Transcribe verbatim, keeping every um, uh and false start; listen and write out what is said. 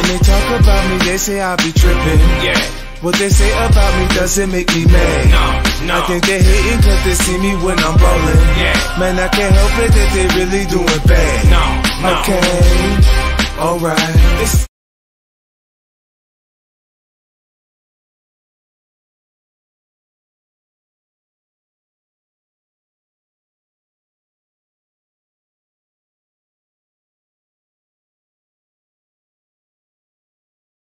they talk about me, they say I be tripping. Yeah. What they say about me doesn't make me mad. No, no. I think they hating cause they see me when I'm ballin'. Yeah. Man, I can't help it that they really doing bad. No, no. Okay, alright.